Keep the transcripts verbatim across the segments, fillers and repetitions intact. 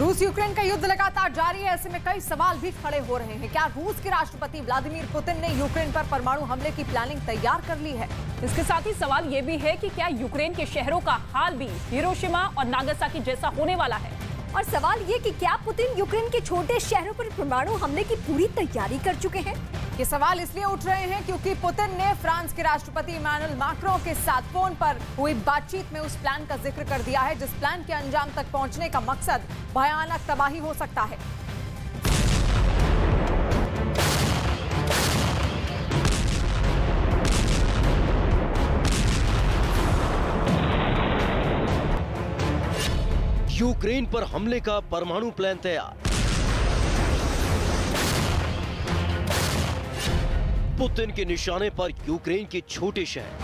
रूस यूक्रेन का युद्ध लगातार जारी है। ऐसे में कई सवाल भी खड़े हो रहे हैं। क्या रूस के राष्ट्रपति व्लादिमीर पुतिन ने यूक्रेन पर परमाणु हमले की प्लानिंग तैयार कर ली है? इसके साथ ही सवाल ये भी है कि क्या यूक्रेन के शहरों का हाल भी हिरोशिमा और नागासाकी जैसा होने वाला है? और सवाल ये कि क्या पुतिन यूक्रेन के छोटे शहरों पर परमाणु हमले की पूरी तैयारी कर चुके हैं? ये सवाल इसलिए उठ रहे हैं क्योंकि पुतिन ने फ्रांस के राष्ट्रपति इमैनुअल मैक्रों के साथ फोन पर हुई बातचीत में उस प्लान का जिक्र कर दिया है, जिस प्लान के अंजाम तक पहुंचने का मकसद भयानक तबाही हो सकता है। यूक्रेन पर हमले का परमाणु प्लान तैयार। पुतिन के निशाने पर यूक्रेन के छोटे शहर।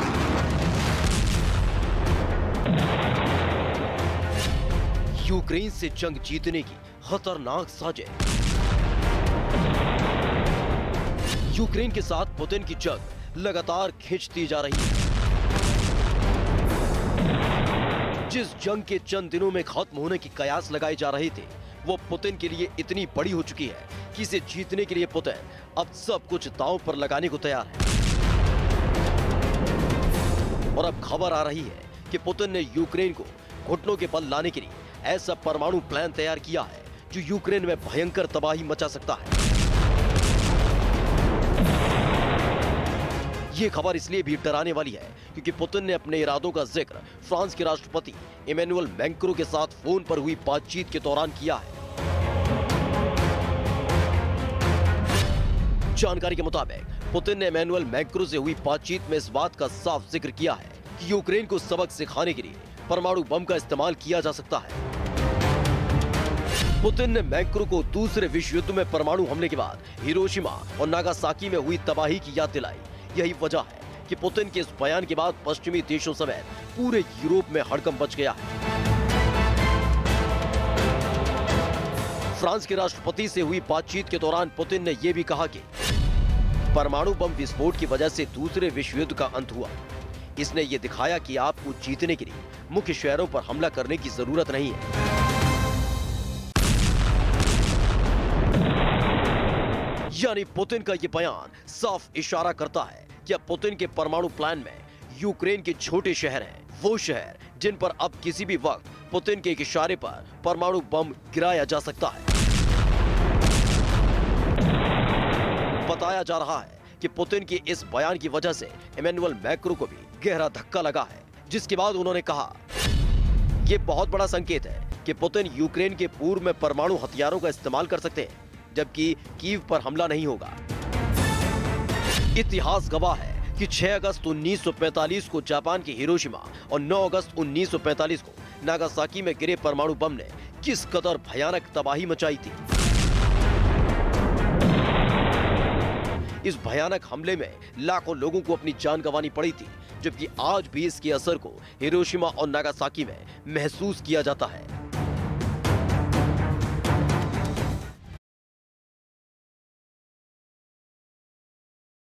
यूक्रेन से जंग जीतने की खतरनाक साजिश। यूक्रेन के साथ पुतिन की जंग लगातार खिंचती जा रही है। जिस जंग के चंद दिनों में खत्म होने की कयास लगाए जा रहे थे, वो पुतिन के लिए इतनी बड़ी हो चुकी है कि इसे जीतने के लिए पुतिन अब सब कुछ दांव पर लगाने को तैयार है। और अब खबर आ रही है कि पुतिन ने यूक्रेन को घुटनों के बल लाने के लिए ऐसा परमाणु प्लान तैयार किया है जो यूक्रेन में भयंकर तबाही मचा सकता है। ये खबर इसलिए भी डराने वाली है क्योंकि पुतिन ने अपने इरादों का जिक्र फ्रांस के राष्ट्रपति इमैनुअल मैक्रों के साथ फोन पर हुई बातचीत के दौरान किया है। जानकारी के मुताबिक पुतिन ने इमैनुअल मैक्रों से हुई बातचीत में इस बात का साफ जिक्र किया है कि यूक्रेन को सबक सिखाने के लिए परमाणु बम का इस्तेमाल किया जा सकता है। पुतिन ने मैक्रों को दूसरे विश्व युद्ध में परमाणु हमले के बाद हिरोशिमा और नागासाकी में हुई तबाही की याद दिलाई। यही वजह है कि पुतिन के इस बयान के बाद पश्चिमी देशों समेत पूरे यूरोप में हड़कंप मच गया है। फ्रांस के राष्ट्रपति से हुई बातचीत के दौरान पुतिन ने यह भी कहा कि परमाणु बम विस्फोट की वजह से दूसरे विश्व युद्ध का अंत हुआ। इसने ये दिखाया कि आपको जीतने के लिए मुख्य शहरों पर हमला करने की जरूरत नहीं है। यानी पुतिन का ये बयान साफ इशारा करता है कि अब पुतिन के परमाणु प्लान में यूक्रेन के छोटे शहर हैं, वो शहर जिन पर अब किसी भी वक्त पुतिन के एक इशारे पर परमाणु बम गिराया जा सकता है। बताया जा रहा है कि पुतिन के इस बयान की वजह से इमैनुअल मैक्रों को भी गहरा धक्का लगा है, जिसके बाद उन्होंने कहा, यह बहुत बड़ा संकेत है कि पुतिन यूक्रेन के पूर्व में परमाणु हथियारों का इस्तेमाल कर सकते हैं, जबकि कीव पर हमला नहीं होगा। इतिहास गवाह है कि छह अगस्त उन्नीस सौ पैंतालीस को जापान के हिरोशिमा और नौ अगस्त उन्नीस सौ पैंतालीस को नागासाकी में गिरे परमाणु बम ने किस कदर भयानक तबाही मचाई थी। इस भयानक हमले में लाखों लोगों को अपनी जान गंवानी पड़ी थी, जबकि आज भी इसके असर को हिरोशिमा और नागासाकी में महसूस किया जाता है।